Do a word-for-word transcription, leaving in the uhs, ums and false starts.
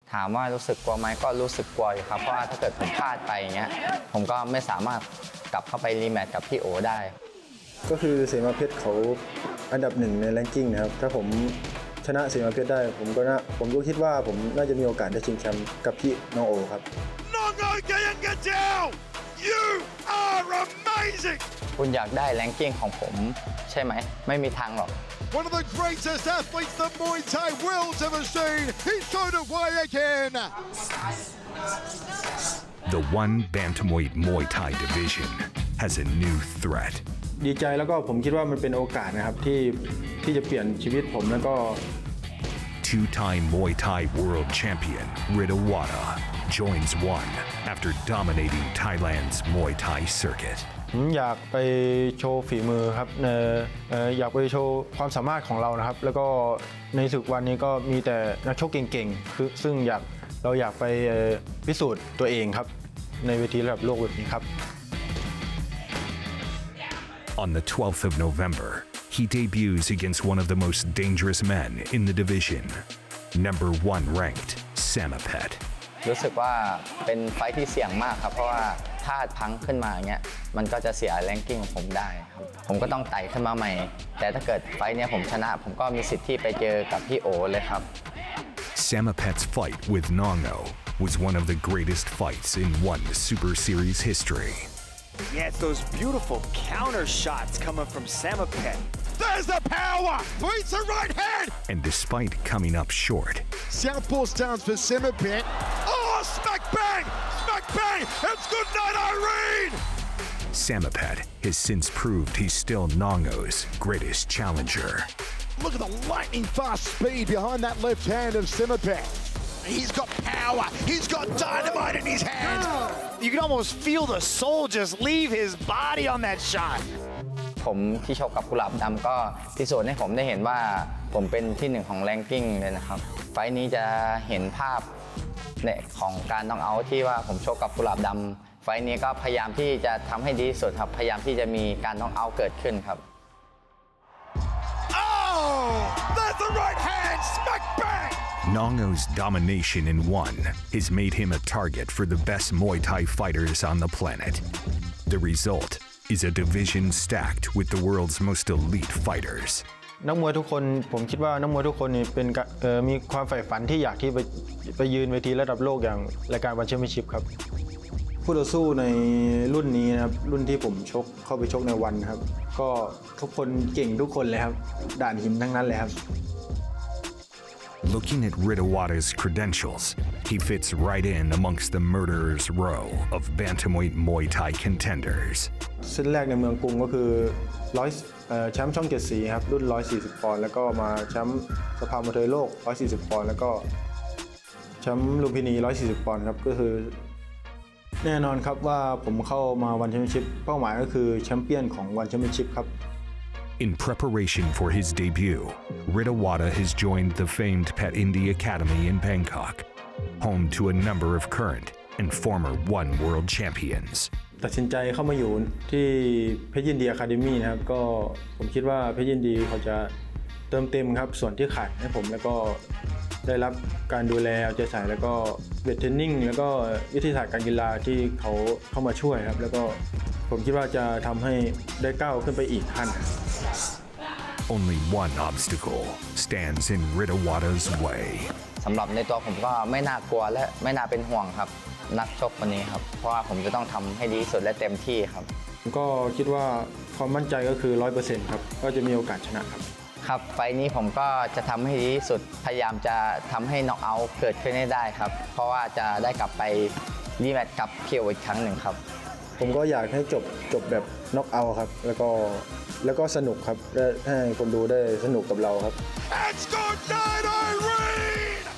ถามว่ารู้สึกกลัวไหมก็รู้สึกกลัวอยู่ครับเพราะว่าถ้าเกิดผมพลาดไปอย่างเงี้ยผมก็ไม่สามารถกลับเข้าไปรีแมตช์กับพี่โอได้ก็คือเสมาเพชรเขาอันดับหนึ่งในแรงกิ้งนะครับถ้าผมชนะเสมาเพชรได้ผมก็น่าผมก็คิดว่าผมน่าจะมีโอกาสได้ชิงแชมป์กับพี่น้องโอครับน้องโอเกยังกะเจ้า You are amazing คุณอยากได้แรงกิ้งของผมใช่ไหมไม่มีทางหรอก One of the greatest athletes that Muay Thai world's ever seen. He's showed it way again. The one bantamweight Muay Thai division has a new threat. ดีใจแล้วก็ผมคิดว่ามันเป็นโอกาสนะครับที่ที่จะเปลี่ยนชีวิตผมแล้วก็ Two-time Muay Thai world champion Rita Wada joins ONE after dominating Thailand's Muay Thai circuit. ผมอยากไปโชว์ฝีมือครับอยากไปโชว์ความสามารถของเรานะครับแล้วก็ในศึกวันนี้ก็มีแต่นักชกเก่งๆคือซึ่งอยากเราอยากไปพิสูจน์ตัวเองครับในเวทีระดับโลกแบบนี้ครับ On the twelfth of November, he debuts against one of the most dangerous men in the division, number one ranked Samapet. รู้สึกว่าเป็นไฟท์ที่เสี่ยงมากครับเพราะว่าพลาดพังขึ้นมาอย่างเงี้ยมันก็จะเสียแรงกิ้งของผมได้ครับผมก็ต้องไต่ขึ้นมาใหม่แต่ถ้าเกิดไฟท์เนี้ยผมชนะผมก็มีสิทธิ์ที่ไปเจอกับพี่โอเลยครับ Samapet's fight with Nongo was one of the greatest fights in ONE Super Series history. Yes, those beautiful counter shots coming from Samapet. There's the power! Beats the right hand! And despite coming up short, Southpaw stance for Samapet. Oh, smack bang! Smack bang! It's good night, Irene! Samapet has since proved he's still Nongo's greatest challenger. Look at the lightning fast speed behind that left hand of Samapet. He's got power. He's got dynamite in his hands. You can almost feel the soul just leave his body on that shot. ผมที่ชกกับกุหลาบดำก็พิสูจน์ให้ผมได้เห็นว่าผมเป็นที่หนึ่งของแรงกิ้งเลยนะครับไฟล์นี้จะเห็นภาพเนี่ยของการน็อกเอาท์ที่ว่าผมชกกับกุหลาบดำไฟล์นี้ก็พยายามที่จะทำให้ดีที่สุดครับพยายามที่จะมีการน็อกเอาท์เกิดขึ้นครับ Oh, that's the right hand, smack bang! Nongo's domination in ONE has made him a target for the best Muay Thai fighters on the planet. The result is a division stacked with the world's most elite fighters. นักมวยทุกคนผมคิดว่านักมวยทุกคนนี่เป็นมีความใฝ่ฝันที่อยากที่ไปไปยืนเวทีระดับโลกอย่างรายการวันแชมเปี้ยนชิพครับผู้ต่อสู้ในรุ่นนี้นะครับรุ่นที่ผมชกเข้าไปชกในวันครับก็ทุกคนเก่งทุกคนเลยครับด่านหินทั้งนั้นเลยครับ Looking at Rita Wada's credentials, he fits right in amongst the murderer's row of bantamweight Muay Thai contenders. เส้นแรกในเมืองกรุงก็คือร้อยแชมป์ช่องเจ็ดสีครับรุ่นหนึ่งร้อยสี่สิบปอนด์แล้วก็มาแชมป์สภามวยไทยโลกหนึ่งร้อยสี่สิบปอนด์แล้วก็แชมป์ลุมพินีหนึ่งร้อยสี่สิบปอนด์ครับก็คือแน่นอนครับว่าผมเข้ามาวันแชมเปี้ยนชิพเป้าหมายก็คือแชมเปี้ยนของวันแชมเปี้ยนชิพครับ In preparation for his debut, Rita Wada has joined the famed Pet India Academy in Bangkok, home to a number of current and former ONE world champions. ตัดสินใจเข้ามาอยู่ที่เพชรยินดีอะคาเดมี่นะครับก็ผมคิดว่าเพชรยินดีเขาจะเติมเต็มครับส่วนที่ขาดให้ผมแล้วก็ได้รับการดูแลเอาใจใส่แล้วก็เวทเทรนนิ่งแล้วก็วิทยาศาสตร์การกีฬาที่เขาเข้ามาช่วยครับแล้วก็ผมคิดว่าจะทำให้ได้ก้าวขึ้นไปอีกขั้น Only one obstacle stands in Rita Wada's way. สำหรับในตัวผมก็ไม่น่ากลัวและไม่น่าเป็นห่วงครับนักชกคนนี้ครับเพราะว่าผมจะต้องทำให้ดีที่สุดและเต็มที่ครับผมก็คิดว่าความมั่นใจก็คือ ร้อยเปอร์เซ็นต์ ครับก็จะมีโอกาสชนะครับครับไฟล์นี้ผมก็จะทำให้ดีที่สุดพยายามจะทำให้น็อกเอาท์เกิดขึ้นให้ได้ครับเพราะว่าจะได้กลับไปรีแมตช์กับเพียวอีกครั้งหนึ่งครับผมก็อยากให้จบจบแบบน็อกเอาท์ครับแล้วก็แล้วก็สนุกครับให้คนดูได้สนุกกับเราครับ